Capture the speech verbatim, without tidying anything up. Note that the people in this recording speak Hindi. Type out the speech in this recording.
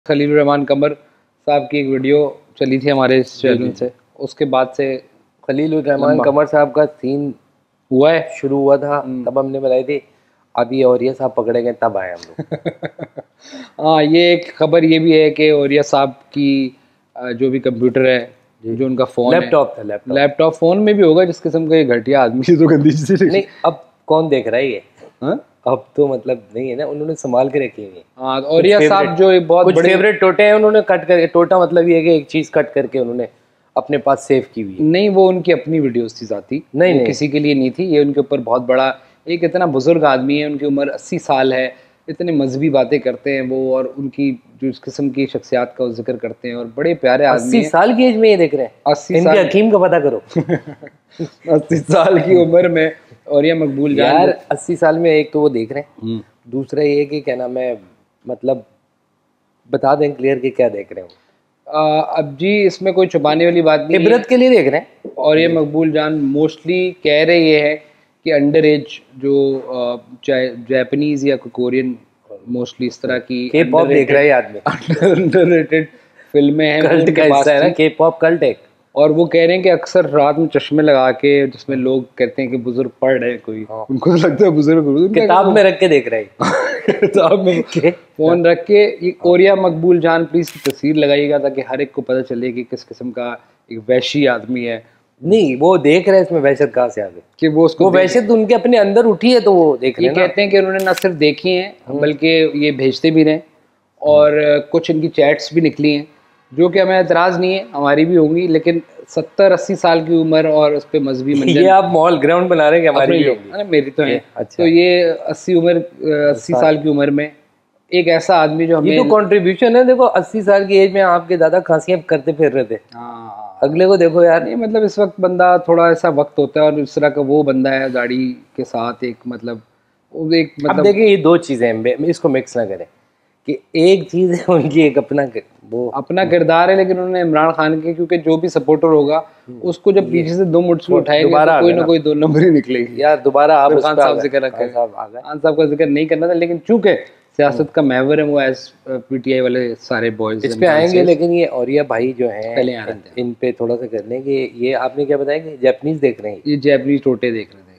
खलील रहमान कमर साहब की एक वीडियो चली थी हमारे इस चैनल से, उसके बाद से खलील रहमान कमर साहब का सीन हुआ है, शुरू हुआ था, तब हमने बनाई थी। अब ये औरिया साहब पकड़े गए तब आए हम लोग। हाँ, ये एक खबर ये भी है कि औरिया साहब की जो भी कंप्यूटर है, जो उनका फोन लैपटॉप था, लैपटॉप लैपटॉप फोन में भी होगा जिस किस्म का ये घटिया आदमी तो गंदी चीज़ नहीं। अब कौन देख रहा है ये? हाँ? अब तो मतलब नहीं है ना, उन्होंने संभाल के रखी है। हाँ, औरिया साहब जो एक बहुत कुछ बड़े फेवरेट टोटे हैं, उन्होंने कट करके, टोटा मतलब ये है कि एक चीज कट करके उन्होंने अपने पास सेव की हुई है। नहीं, वो उनकी अपनी वीडियोस थी जाती, नहीं, नहीं किसी के लिए नहीं थी। ये उनके ऊपर बहुत बड़ा एक इतना बुजुर्ग आदमी है, उनकी उम्र अस्सी साल है, इतने मजहबी बातें करते हैं वो, और उनकी जो इस किस्म की शख्सियात का जिक्र करते हैं, और बड़े प्यारे आदमी अस्सी साल की एज में ये देख रहे हैं। अस्सी इनके हकीम का पता करो। अस्सी साल की उम्र में औरिया मकबूल जान यार अस्सी साल में एक तो वो देख रहे हैं, दूसरा ये कि क्या नाम है, मतलब बता दें क्लियर कि क्या देख रहे हो। अब जी इसमें कोई छुपाने वाली बात नहीं, इबरत के लिए देख रहे हैं। और ये मकबूल जान मोस्टली कह रहे ये है कि अंडर एज जो जापानीज या कोरियन, मोस्टली इस तरह की के पॉप देख रहा है आदमी, अंडररेटेड फिल्में हैं, कल्ट का हिस्सा है ना के पॉप कल्ट एक। और वो कह रहे हैं कि अक्सर रात में चश्मे लगा के, जिसमें लोग कहते हैं कि बुजुर्ग पढ़ रहे हैं कोई, उनको तो लगता है बुजुर्ग किताब में रख के देख रहे हैं। किताब में फोन रख के। ये औरिया मकबूल जान प्लीज की तस्वीर लगाइएगा ताकि हर एक को पता चले कि किस किस्म का एक वैशी आदमी है। नहीं, वो देख रहे हैं इसमें वहशत कहाँ से आ गई कि वो उसको वो वहशत उनके अपने अंदर उठी है, तो वो देख रहे हैं। ये कहते हैं कि उन्होंने न सिर्फ देखी हैं बल्कि ये भेजते भी रहे, और कुछ इनकी चैट्स भी निकली हैं, जो कि हमें एतराज़ नहीं है, हमारी भी होंगी, लेकिन सत्तर अस्सी साल की उम्र और उस पर मजहबी मंजर। ये आप मॉल ग्राउंड बना रहे हैं कि हमारी भी होंगी? मेरी तो है। अच्छा। तो ये अस्सी उम्र अस्सी साल की उम्र में एक ऐसा आदमी जो हमें, ये तो कंट्रीब्यूशन है। देखो अस्सी साल की एज में आपके दादा खांसियां करते फिर रहे थे, अगले को देखो यार। नहीं मतलब इस वक्त बंदा थोड़ा ऐसा वक्त होता है, और इस तरह का वो बंदा है दाढ़ी के साथ, एक मतलब वो एक मतलब। अब देखिए ये दो चीजें हैं, इसको मिक्स ना करें कि एक चीज है उनकी एक अपना वो अपना किरदार है, लेकिन उन्होंने इमरान खान के, क्योंकि जो भी सपोर्टर होगा उसको जब पीछे से दो मुठ उठाएंगे तो कोई ना कोई दो नंबर ही निकलेगी। यार दोबारा आप खान साहब जिक्र रखें, खान साहब का जिक्र नहीं करना था, लेकिन चूंकि सियासत का महवर है वो, एज पीटीआई वाले सारे बॉयज इस पे आएंगे। लेकिन ये औरिया भाई जो हैं इन पे थोड़ा सा कर लें कि ये आपने क्या बताया कि जापानीज देख रहे हैं, ये जापानीज टोटे देख रहे थे।